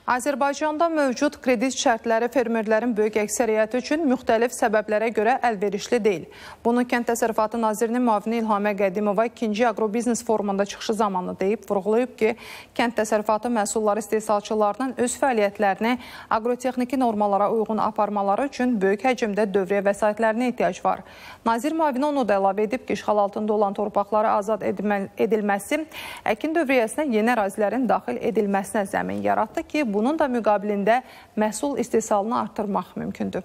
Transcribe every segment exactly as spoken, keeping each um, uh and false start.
Azərbaycanda mövcud kredit şərtləri fermerlərin böyük əksəriyyəti üçün müxtəlif səbəblərə görə əlverişli deyil. Bunu Kənd Təsərrüfatı Nazirinin müavini İlhamə Qədimova ikinci Agrobiznes forumunda çıxışı zamanı deyib, vurğulayıb ki, kənd təsərrüfatı məhsulları istehsalçılarının öz fəaliyyətlərini agrotexniki normalara uyğun aparmaları üçün böyük həcmdə dövriyyə vəsaitlərinə ehtiyac var. Nazir müavini onu da əlavə edib ki, işğal altında olan torpaqları azad edilməsi əkin dövriyyəsinə yeni ərazilərin daxil edilməsinə zəmin yaratdı ki, bunun da müqabilində məhsul istehsalını artırmaq mümkündür.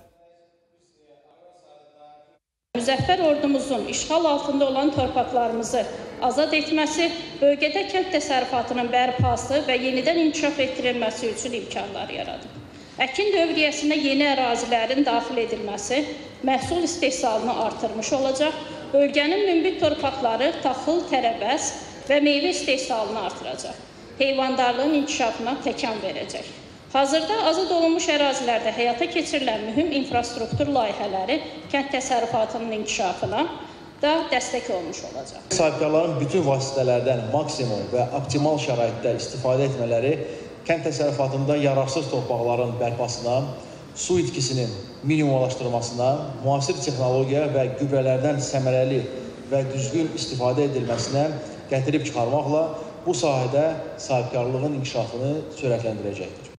Müzəffər ordumuzun işğal altında olan torpaqlarımızı azad etməsi, bölgədə kənd təsərrüfatının bərpası və yenidən inkişaf etdirilməsi üçün imkanlar yaradır. Əkin dövriyyəsinə yeni ərazilərin daxil edilməsi məhsul istehsalını artırmış olacaq, bölgənin münbit torpaqları taxıl, tərəvəz və meyvə istehsalını artıracaq. Heyvandarlığın inkişafına təkan verəcək. Hazırda azad olunmuş ərazilərdə həyata keçirilən mühüm infrastruktur layihələri kənd təsərrüfatının inkişafına da dəstək olmuş olacaq. Sahibkarların bütün vasitələrdən maksimum və optimal şəraitdə istifadə etmələri kənd təsərrüfatında yararsız torpaqların bərpasına, su itkisinin minimumlaşdırılmasına, müasir texnologiya və gübrələrdən səmərəli və düzgün istifadə edilməsinə gətirib çıxarmaqla bu sahədə sahibkarlığın inkişafını sürətləndirəcəkdir.